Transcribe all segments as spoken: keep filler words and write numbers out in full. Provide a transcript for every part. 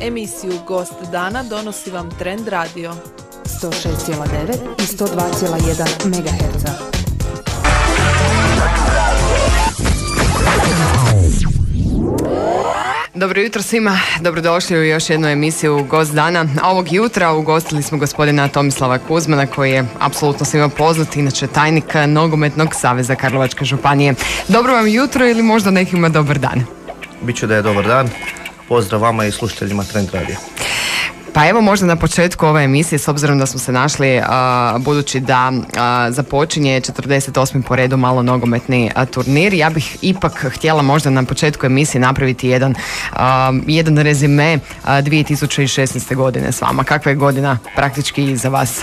Emisiju Gost dana donosi vam Trend Radio. sto šest zarez devet i sto dva zarez jedan megaherca. Dobro jutro svima, dobrodošli u još jednu emisiju Gost dana. Ovog jutra ugostili smo gospodina Tomislava Kuzmana, koji je apsolutno svima poznat, inače tajnik Nogometnog saveza Karlovačke županije. Dobro vam jutro ili možda nekima dobar dan? Biće da je dobar dan. Pozdrav vama i slušateljima Trend Radija. Pa evo možda na početku ove emisije, s obzirom da smo se našli, a, budući da a, započinje četrdeset osmi po redu malo nogometni a, turnir, ja bih ipak htjela možda na početku emisije napraviti jedan, a, jedan rezime a, dvije tisuće šesnaeste. godine s vama. Kakva je godina praktički iza vas?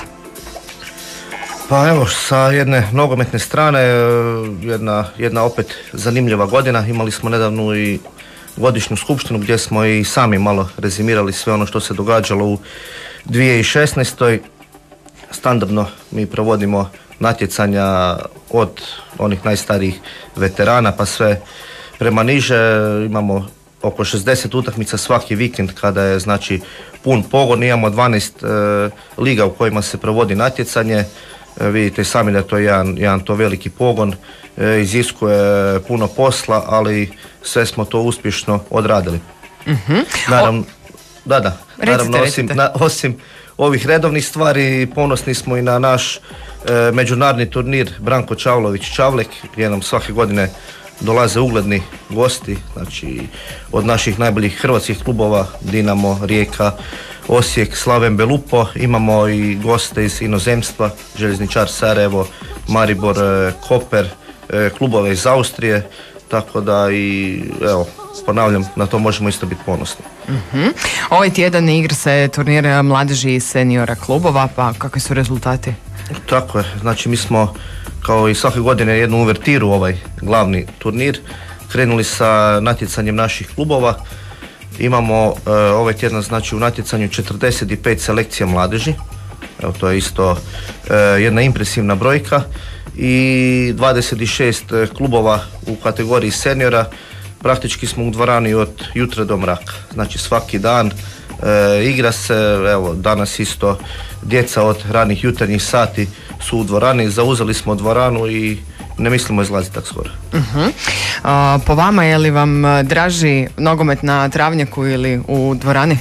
Pa evo, sa jedne nogometne strane, jedna, jedna opet zanimljiva godina. Imali smo nedavnu i godišnju skupštinu gdje smo i sami malo rezimirali sve ono što se događalo u dvije tisuće šesnaestoj. Standardno mi provodimo natjecanja od onih najstarijih veterana pa sve prema niže. Imamo oko šezdeset utakmica svaki vikend kada je znači pun pogon. Imamo dvanaest e, liga u kojima se provodi natjecanje. E, vidite sami da je to jedan, jedan to veliki pogon. E, iziskuje puno posla, ali sve smo to uspješno odradili. Mm-hmm. Naravno, da, da. Recite, Naravno, osim, na, osim ovih redovnih stvari, ponosni smo i na naš e, međunarodni turnir Branko Čavlović Čavlek, gdje nam svake godine dolaze ugledni gosti, znači od naših najboljih hrvatskih klubova, Dinamo, Rijeka, Osijek, Slaven Belupo. Imamo i goste iz inozemstva, Željezničar Sarajevo, Maribor, e, Koper, e, klubove iz Austrije. Tako da i evo, ponavljam, na to možemo isto biti ponosni. Mm-hmm. Ovaj tjedan igra se turnir mladeži i seniora klubova, pa kakvi su rezultati? Tako je, znači mi smo kao i svake godine jednu uvertiru ovaj glavni turnir krenuli sa natjecanjem naših klubova. Imamo uh, ovaj tjedan znači u natjecanju četrdeset pet selekcija mladeži, evo to je isto uh, jedna impresivna brojka, i dvadeset šest klubova u kategoriji seniora. Praktički smo u dvorani od jutra do mraka, znači svaki dan e, igra se. Evo danas isto djeca od ranih jutarnjih sati su u dvorani, zauzeli smo dvoranu i ne mislimo izlaziti tako skoro. Uh-huh. Uh, po vama je li vam draži nogomet na travnjaku ili u dvorani?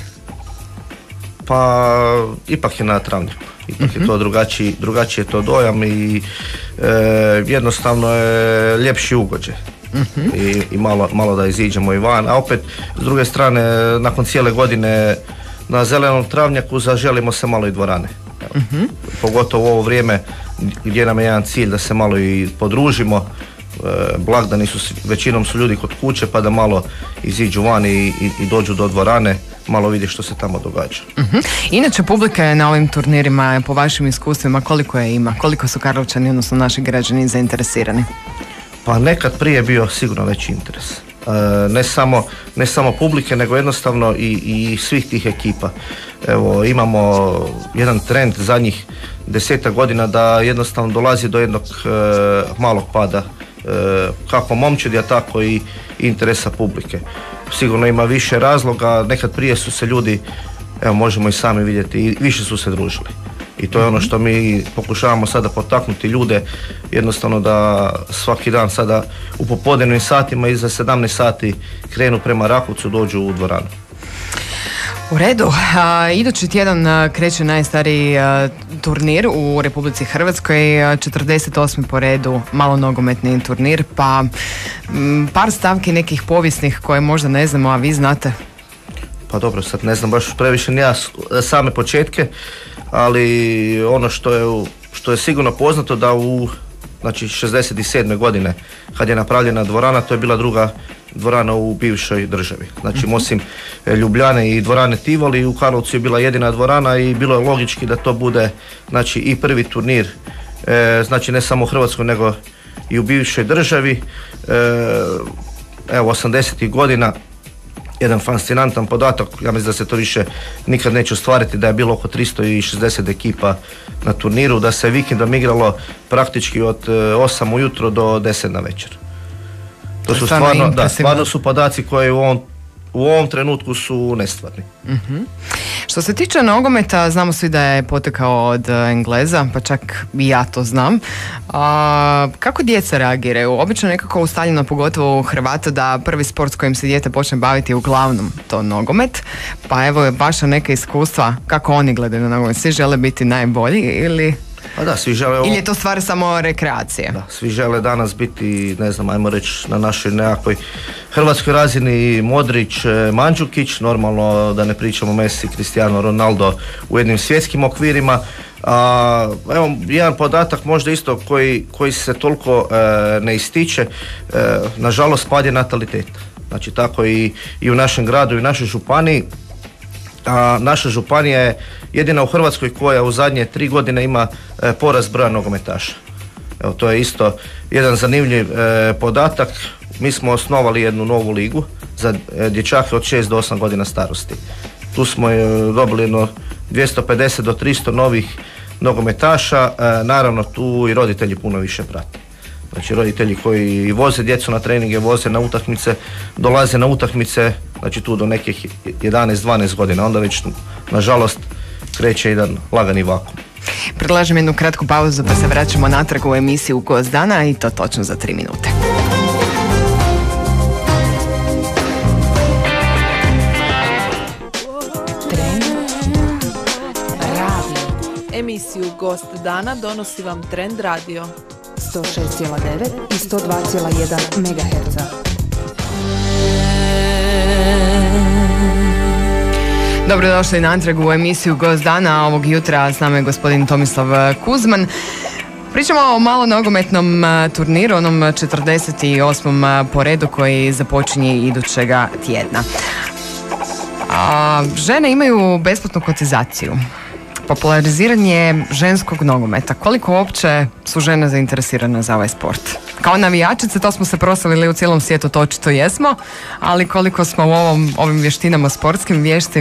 Pa ipak je na travnjaku. Ipak uh-huh. je to drugačiji, drugačiji je to dojam i e, jednostavno je ljepši ugođaj. Uh-huh. I, i malo, malo da iziđemo i van, a opet s druge strane nakon cijele godine na zelenom travnjaku zaželimo se malo i dvorane. Uh-huh. Pogotovo u ovo vrijeme gdje nam je jedan cilj da se malo i podružimo. E, blagdani su, većinom su ljudi kod kuće pa da malo iziđu van i, i, i dođu do dvorane, malo vidi što se tamo događa. Uh-huh. Inače publika je na ovim turnirima, po vašim iskustvima, koliko je ima? Koliko su Karlovčani, odnosno naši građani, zainteresirani? Pa nekad prije bio sigurno veći interes. E, ne, samo, ne samo publike, nego jednostavno i, i svih tih ekipa. Evo, imamo jedan trend zadnjih deseta godina da jednostavno dolazi do jednog e, malog pada e, kako momčadi, a tako i interesa publike. Sigurno ima više razloga, nekad prije su se ljudi, evo možemo i sami vidjeti, i više su se družili. I to je ono što mi pokušavamo sada potaknuti ljude, jednostavno da svaki dan sada u popodnevnim satima iza sedamnaest sati krenu prema Rakovcu, dođu u dvoranu. U redu, a, idući tjedan a, kreće najstariji a, turnir u Republici Hrvatskoj, a, četrdeset osmi po redu malo nogometni turnir, pa m, par stavki nekih povijesnih koje možda ne znamo, a vi znate. Pa dobro, sad ne znam baš previše ni ja same početke, ali ono što je, što je sigurno poznato da u znači šezdeset sedme godine kad je napravljena dvorana, to je bila druga dvorana u bivšoj državi. Znači mm-hmm. osim Ljubljane i dvorane Tivoli, u Karlovcu je bila jedina dvorana i bilo je logički da to bude znači i prvi turnir, e, znači ne samo u Hrvatskoj nego i u bivšoj državi. E, evo osamdesetih godina jedan fascinantan podatak, ja mislim da se to više nikad neće ostvariti, da je bilo oko tristo šezdeset ekipa na turniru, da se vikendom igralo praktički od osam ujutro do deset na večer. To su stvarno, da, stvarno su podaci koje u ovom, u u ovom trenutku su nestvarni. Uh-huh. Što se tiče nogometa, znamo svi da je potekao od Engleza, pa čak i ja to znam. A, kako djeca reagiraju? Obično nekako ustaljeno, pogotovo u Hrvata, da prvi sport s kojim se dijete počne baviti je uglavnom to nogomet. Pa evo, vaša neka iskustva, kako oni gledaju na nogomet? Svi žele biti najbolji ili... Pa da, svi žele... Ili je to stvar samo rekreacije? Da, svi žele danas biti, ne znam, ajmo reći na našoj nekakvoj hrvatskoj razini Modrić, Mandžukić, normalno da ne pričamo Messi, Cristiano Ronaldo u jednim svjetskim okvirima. A, evo, jedan podatak možda isto koji, koji se toliko e, ne ističe, e, nažalost pad je natalitet. Znači tako i, i u našem gradu i u našoj županiji. A naša županija je jedina u Hrvatskoj koja u zadnje tri godine ima e, porast broja nogometaša. Evo, to je isto jedan zanimljiv e, podatak. Mi smo osnovali jednu novu ligu za e, dječake od šest do osam godina starosti. Tu smo e, dobili jedno dvjesto pedeset do tristo novih nogometaša. E, naravno tu i roditelji puno više prate. Znači roditelji koji voze djecu na treninge, voze na utakmice, dolaze na utakmice, znači tu do nekih jedanaest dvanaest godina, onda već nažalost kreće jedan lagani vakuum. Predlažem jednu kratku pauzu pa se vraćamo natrag u emisiju Gost dana i to točno za tri minute. Emisiju Gost dana donosi vam Trend Radio. sto šest zarez devet i sto dva zarez jedan megaherca. Dobrodošli natrag u emisiju Gost dana. Ovog jutra s nama je gospodin Tomislav Kuzman. Pričamo o malo nogometnom turniru, onom četrdeset osmom po redu koji započinje idućega tjedna. A, žene imaju besplatnu kotizaciju. Populariziranje ženskog nogometa. Koliko uopće su žene zainteresirane za ovaj sport? Kao navijačice, to smo se proslavili u cijelom svijetu, to očito jesmo, ali koliko smo u ovom, ovim vještinama sportskim vješti? E,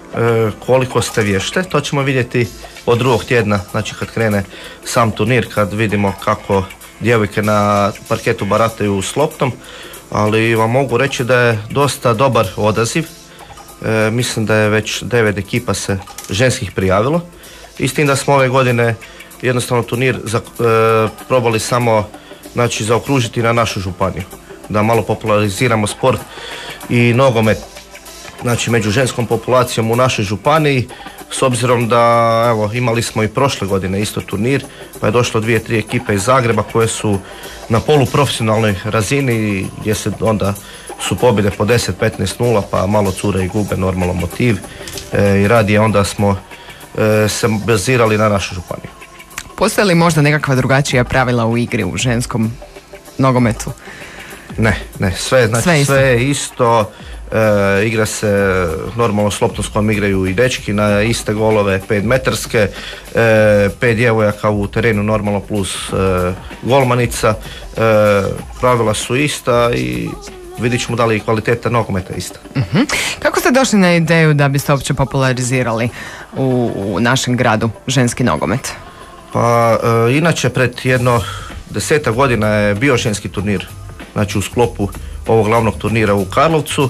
koliko ste vješte, to ćemo vidjeti od drugog tjedna, znači kad krene sam turnir, kad vidimo kako djevojke na parketu barataju s loptom, ali vam mogu reći da je dosta dobar odaziv. E, mislim da je već devet ekipa se ženskih prijavilo i s tim da smo ove godine jednostavno turnir za, e, probali samo znači, zaokružiti na našu županiju, da malo populariziramo sport i nogomet znači, među ženskom populacijom u našoj županiji, s obzirom da evo, imali smo i prošle godine isto turnir, pa je došlo dvije, tri ekipe iz Zagreba koje su na poluprofesionalnoj razini gdje se onda su pobjede po deset petnaest nula, pa malo cure i gube, normalno motiv e, i radije onda smo e, se bazirali na našu županiju. Postoje li možda nekakva drugačija pravila u igri u ženskom nogometu? Ne, ne, sve, znači, sve, isto. sve je isto, e, igra se normalno s loptom s kojom igraju i dečki na iste golove, pet metarske, e, pet djevojaka u terenu normalno plus e, golmanica, e, pravila su ista i vidjet ćemo da li je kvaliteta nogometa ista. Uh-huh. Kako ste došli na ideju da biste uopće popularizirali u, u našem gradu ženski nogomet? Pa e, inače pred jedno deseta godina je bio ženski turnir, znači u sklopu ovog glavnog turnira u Karlovcu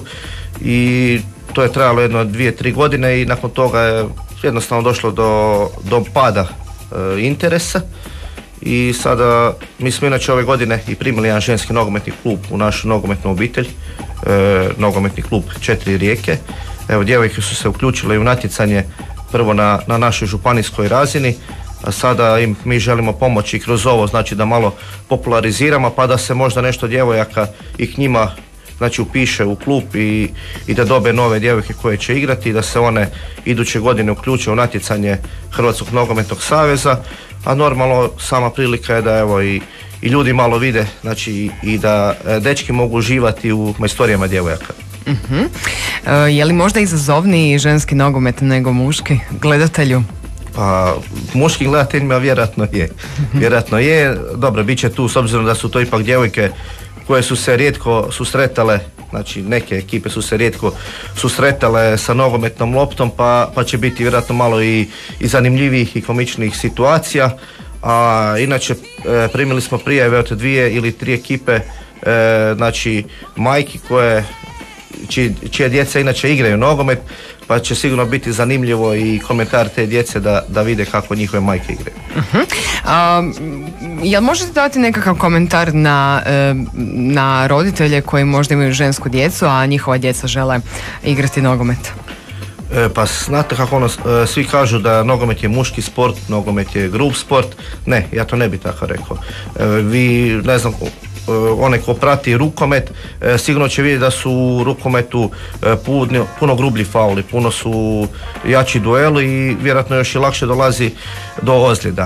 i to je trajalo jedno dvije, tri godine i nakon toga je jednostavno došlo do, do pada e, interesa. I sada mi smo inače ove godine i primili jedan ženski nogometni klub u našu nogometnu obitelj, e, nogometni klub Četiri rijeke. Evo, djevojke su se uključile i u natjecanje prvo na, na našoj županijskoj razini, a sada im mi želimo pomoći kroz ovo, znači da malo populariziramo pa da se možda nešto djevojaka i k njima znači upiše u klub i, i da dobe nove djevojke koje će igrati i da se one iduće godine uključe u natjecanje Hrvatskog nogometnog saveza. A normalno sama prilika je da evo i, i ljudi malo vide, znači i, i da e, dečki mogu uživati u majstorijama djevojaka. Uh-huh. E, je li možda izazovniji ženski nogomet nego muški gledatelju? Pa muški gledateljima vjerojatno je. Vjerojatno je, dobro, bit će tu s obzirom da su to ipak djevojke koje su se rijetko susretale, znači neke ekipe su se rijetko susretale sa nogometnom loptom, pa, pa će biti vjerojatno malo i, i zanimljivijih i komičnih situacija. A inače e, primili smo prijave od dvije ili tri ekipe, e, znači majki koje čije, čije djeca inače igraju nogomet, pa će sigurno biti zanimljivo i komentar te djece da, da vide kako njihove majke igraju. Uh-huh. A, jel možete dati nekakav komentar na, na roditelje koji možda imaju žensku djecu, a njihova djeca žele igrati nogomet? E, pa znate kako ono, svi kažu da nogomet je muški sport, nogomet je grub sport. Ne, ja to ne bi tako rekao. E, vi, ne znam, onaj ko prati rukomet, e, sigurno će vidjeti da su u rukometu e, puno, puno grublji fauli, puno su jači dueli i vjerojatno još i lakše dolazi do ozljeda.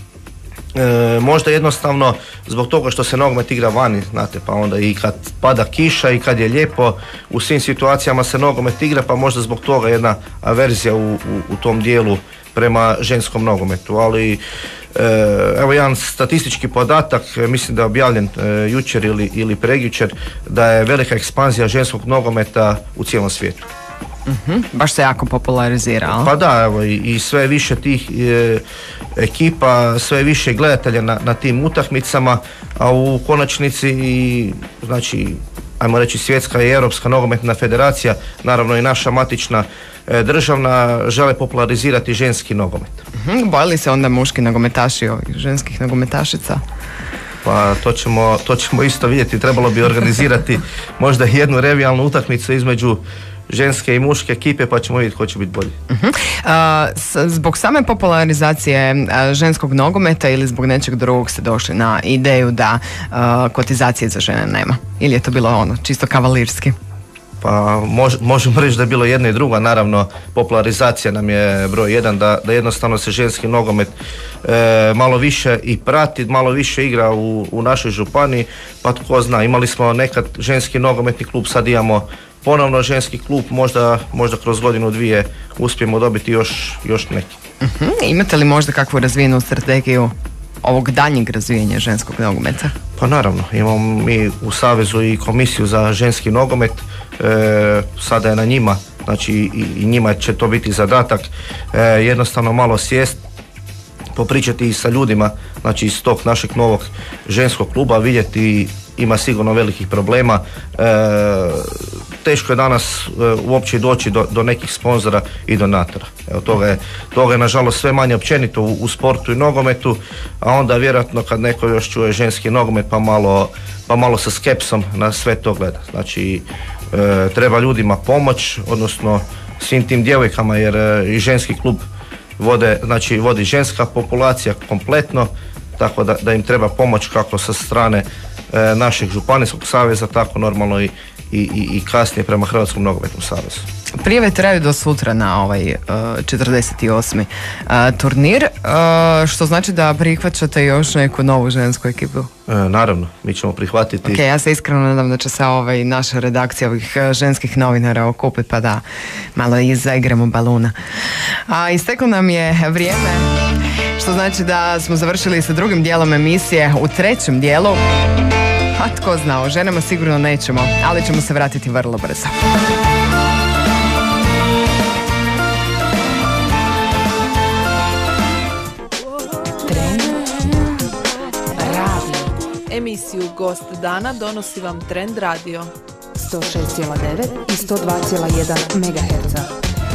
E, možda jednostavno zbog toga što se nogomet igra vani, znate, pa onda i kad pada kiša i kad je lijepo, u svim situacijama se nogomet igra, pa možda zbog toga jedna averzija u, u, u tom dijelu prema ženskom nogometu, ali e, evo jedan statistički podatak, mislim da je objavljen e, jučer ili, ili prekjučer, da je velika ekspanzija ženskog nogometa u cijelom svijetu. Uh-huh. Baš se jako popularizira. Pa da, evo i, i sve više tih e, ekipa, sve više gledatelja na, na tim utakmicama, a u konačnici i, znači, ajmo reći svjetska i europska nogometna federacija, naravno i naša matična e, državna, žele popularizirati ženski nogomet. Uh-huh. Bojali se onda muški nogometaši ovih ženskih nogometašica? Pa to ćemo, to ćemo isto vidjeti, trebalo bi organizirati možda jednu revijalnu utakmicu između ženske i muške ekipe, pa ćemo vidjeti ko će biti bolji. Uh-huh. Uh, s, zbog same popularizacije uh, ženskog nogometa ili zbog nečeg drugog ste došli na ideju da uh, kotizacije za žene nema? Ili je to bilo ono, čisto kavalirski? Pa mož, možemo reći da je bilo jedno i drugo, naravno popularizacija nam je broj jedan, da, da jednostavno se ženski nogomet e, malo više i prati, malo više igra u, u našoj županiji, pa tko zna, imali smo nekad ženski nogometni klub, sad imamo ponovno ženski klub, možda, možda kroz godinu dvije uspijemo dobiti još, još neki. Uh-huh. Imate li možda kakvu razvijenu strategiju ovog daljnjeg razvijenja ženskog nogometa? Pa naravno, imamo mi u Savezu i komisiju za ženski nogomet, e, sada je na njima, znači i, i njima će to biti zadatak, e, jednostavno malo sjest, popričati i sa ljudima, znači iz tog našeg novog ženskog kluba, vidjeti, ima sigurno velikih problema, e, teško je danas e, uopće doći do, do nekih sponzora i donatora. Evo, toga je, toga je nažalost sve manje općenito u, u sportu i nogometu, a onda vjerojatno kad neko još čuje ženski nogomet pa malo, pa malo sa skepsom na sve to gleda. Znači e, treba ljudima pomoć, odnosno svim tim djevojkama, jer e, i ženski klub vode, znači vodi ženska populacija kompletno, tako da, da im treba pomoć kako sa strane e, našeg županijskog saveza, tako normalno i, i, i kasnije prema Hrvatskom nogometnom savezu. Prijave traju do sutra na ovaj uh, četrdeset osmi Uh, turnir, uh, što znači da prihvaćate još neku novu žensku ekipu? E, naravno, mi ćemo prihvatiti. Ok, ja se iskreno nadam da će se ovaj, naša redakcija ovih uh, ženskih novinara okupiti pa da malo i zaigramo baluna. A isteklo nam je vrijeme, što znači da smo završili sa drugim dijelom emisije. U trećem dijelu, a tko zna, o ženama sigurno nećemo, ali ćemo se vratiti vrlo brzo. Emisiju Gost dana donosi vam Trend Radio. sto šest zarez devet i sto dva zarez jedan megaherca.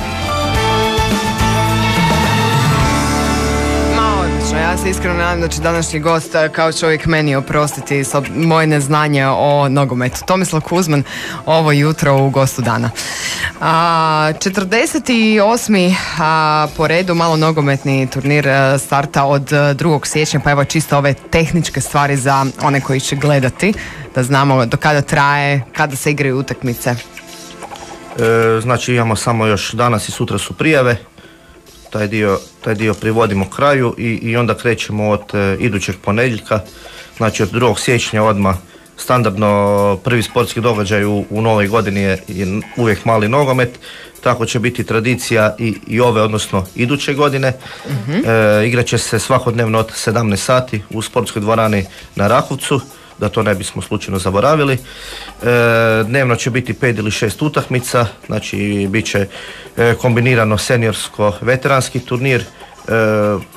Ja se iskreno nadam da će današnji gost kao čovjek meni oprostiti moje neznanje o nogometu. Tomislav Kuzman ovo jutro u Gostu dana. A, četrdeset osmi A, po redu malo nogometni turnir starta od drugog siječnja, pa evo čisto ove tehničke stvari za one koji će gledati, da znamo do kada traje, kada se igraju utakmice. E, znači imamo samo još danas i sutra su prijave. Taj dio, taj dio privodimo kraju i, i onda krećemo od e, idućeg ponedjeljka, znači od drugog siječnja odmah standardno prvi sportski događaj u, u novoj godini je, je uvijek mali nogomet, tako će biti tradicija i, i ove, odnosno iduće godine. Mm-hmm. E, igrat će se svakodnevno od sedamnaest sati u sportskoj dvorani na Rakovcu, da to ne bismo slučajno zaboravili. E, dnevno će biti pet ili šest utakmica, znači bit će e, kombinirano seniorsko veteranski turnir, e,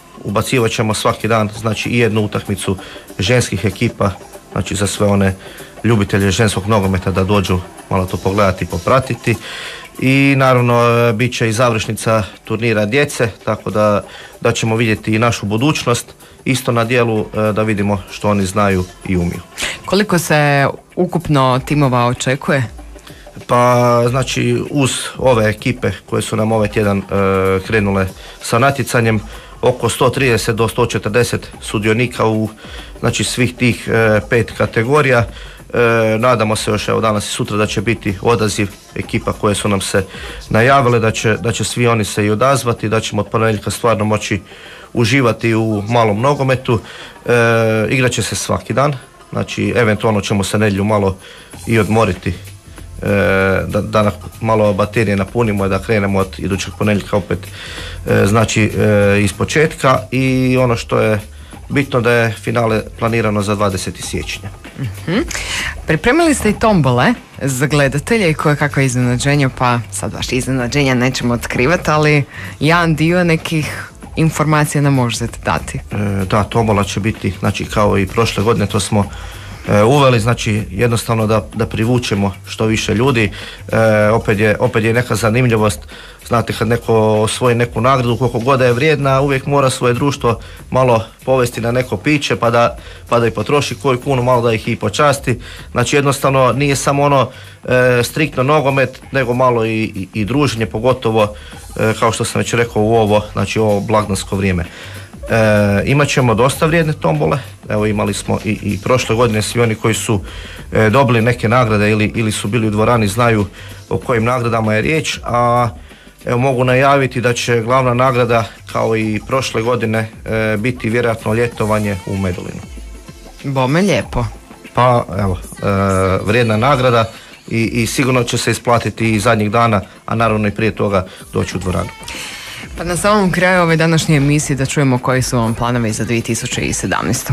ubacivat ćemo svaki dan znači i jednu utakmicu ženskih ekipa, znači za sve one ljubitelje ženskog nogometa da dođu malo to pogledati i popratiti. I naravno bit će i završnica turnira djece, tako da, da ćemo vidjeti i našu budućnost isto na dijelu, da vidimo što oni znaju i umiju. Koliko se ukupno timova očekuje? Pa znači uz ove ekipe koje su nam ovaj tjedan e, krenule sa natjecanjem, oko sto trideset do sto četrdeset sudionika u znači svih tih e, pet kategorija. E, nadamo se još evo danas i sutra da će biti odaziv ekipa koje su nam se najavile, da će, da će svi oni se i odazvati, da ćemo od ponedjeljka stvarno moći uživati u malom nogometu. E, igrat će se svaki dan, znači eventualno ćemo se nedjelju malo i odmoriti, e, da, da malo baterije napunimo i da krenemo od idućeg ponedjeljka opet e, znači e, iz početka. I ono što je bitno da je finale planirano za dvadesetog siječnja. Uh-huh. Pripremili ste i tombole za gledatelje i koje kakve iznenađenja, pa sad baš iznenađenja nećemo otkrivati, ali jedan dio nekih informacija nam možete dati. E, da, tombola će biti, znači kao i prošle godine, to smo e, uveli, znači jednostavno da, da privučemo što više ljudi. E, opet, je, opet je neka zanimljivost, znate kad neko osvoji neku nagradu, koliko god je vrijedna, uvijek mora svoje društvo malo povesti na neko piće pa da, pa da i potroši koju kunu, malo da ih i počasti. Znači jednostavno nije samo ono e, striktno nogomet, nego malo i, i, i druženje, pogotovo e, kao što sam već rekao u ovo, znači ovo blagdansko vrijeme. E, imat ćemo dosta vrijedne tombole, evo imali smo i, i prošle godine, svi oni koji su e, dobili neke nagrade ili, ili su bili u dvorani znaju o kojim nagradama je riječ, a evo mogu najaviti da će glavna nagrada kao i prošle godine e, biti vjerojatno ljetovanje u Medulinu. Bome lijepo. Pa evo, e, vrijedna nagrada i, i sigurno će se isplatiti i zadnjih dana, a naravno i prije toga doći u dvoranu. Pa na samom kraju ove današnje emisije da čujemo koji su vam planovi za dvije tisuće sedamnaestu.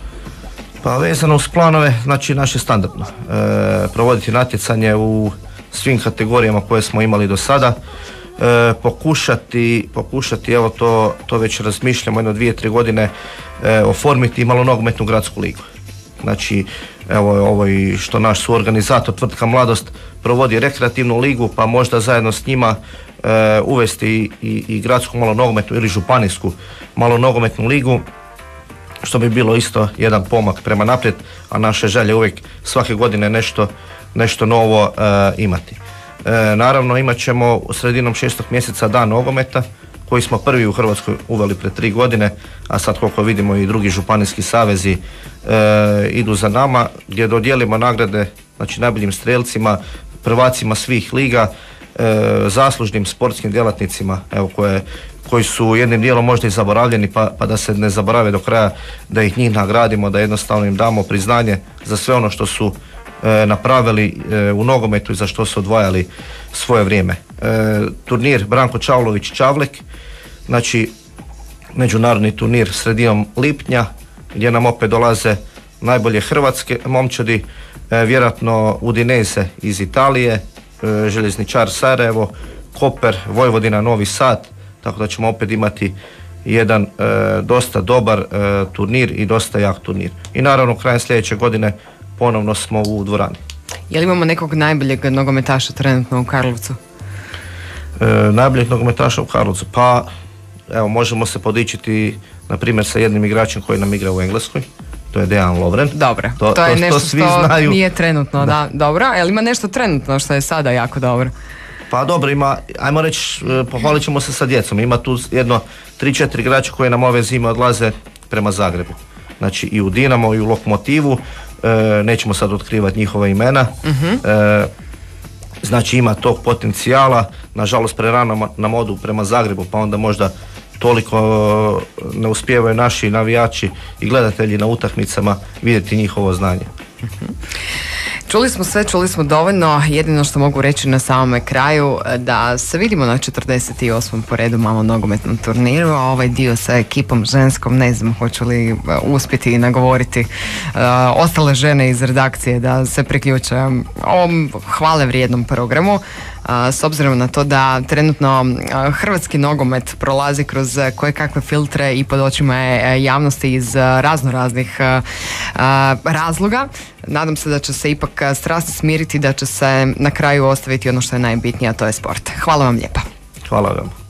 Pa vezano uz planove, znači naše standardno. E, provoditi natjecanje u svim kategorijama koje smo imali do sada. E, pokušati, pokušati, evo to, to već razmišljamo jedno dvije, tri godine, e, oformiti malo nogometnu gradsku ligu. Znači, evo ovo i što naš suorganizator tvrtka Mladost provodi rekreativnu ligu, pa možda zajedno s njima e, uvesti i, i, i gradsku malo nogometnu ili županijsku malo nogometnu ligu, što bi bilo isto jedan pomak prema naprijed, a naše želje uvijek svake godine nešto, nešto novo e, imati. E, naravno imat ćemo u sredinom šestog mjeseca dan nogometa, koji smo prvi u Hrvatskoj uveli pred tri godine, a sad koliko vidimo i drugi županijski savezi e, idu za nama, gdje dodijelimo nagrade znači najboljim strelcima, prvacima svih liga, e, zaslužnim sportskim djelatnicima, evo koje, koji su jednim dijelom možda i zaboravljeni, pa, pa da se ne zaborave do kraja, da ih njih nagradimo, da jednostavno im damo priznanje za sve ono što su e, napravili e, u nogometu i za što su odvajali svoje vrijeme. E, turnir Branko Čavlović Čavlek, znači međunarodni turnir sredinom lipnja, gdje nam opet dolaze najbolje hrvatske momčadi, e, vjerojatno Udinese iz Italije, e, Željezničar Sarajevo, Koper, Vojvodina, Novi Sad, tako da ćemo opet imati jedan e, dosta dobar e, turnir i dosta jak turnir. I naravno krajem sljedeće godine ponovno smo u dvorani. Je li imamo nekog najboljeg nogometaša trenutno u Karlovcu? E, najboljeg nogometaša u Karlovcu? Pa evo možemo se podičiti na primjer sa jednim igračem koji nam igra u Engleskoj. To je Dejan Lovren. Dobro, to, to je to, nešto to svi što znaju. Nije trenutno, da. da. Dobro, ali ima nešto trenutno što je sada jako dobro? Pa dobro, ima, ajmo reći, pohvalit ćemo se sa djecom. Ima tu jedno tri četiri igrača koje nam ove zime odlaze prema Zagrebu. Znači i u Dinamo i u Lokomotivu. E, nećemo sad otkrivati njihova imena. Uh-huh. E, znači ima tog potencijala. Nažalost prerano nam odu prema Zagrebu, pa onda možda toliko ne uspijevaju naši navijači i gledatelji na utakmicama vidjeti njihovo znanje. Uh-huh. Čuli smo sve, čuli smo dovoljno. Jedino što mogu reći na samome kraju da se vidimo na četrdeset osmom po redu malo nogometnom turniru, a ovaj dio sa ekipom ženskom ne znam hoću li uspjeti nagovoriti uh, ostale žene iz redakcije da se priključe ovom hvale vrijednom programu. s obzirom na to da trenutno hrvatski nogomet prolazi kroz koje kakve filtre i pod očima je javnosti iz razno raznih razloga. Nadam se da će se ipak strasti smiriti, da će se na kraju ostaviti ono što je najbitnije, a to je sport. Hvala vam lijepa. Hvala vam.